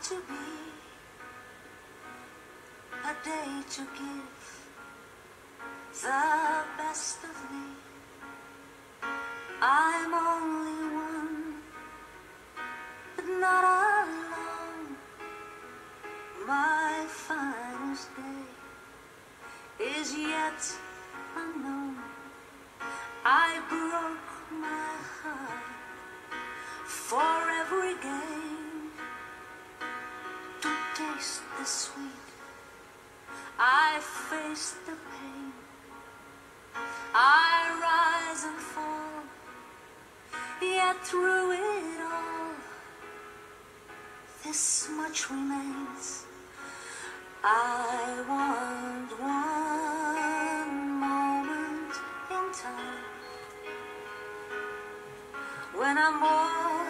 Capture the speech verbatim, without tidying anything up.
to be a day to give the best of me. I'm only one, but not alone. My finest day is yet unknown. I broke my heart for every gain, to taste the sweet. I face the pain. I rise and fall, yet through it all, this much remains. I want one moment in time when I'm more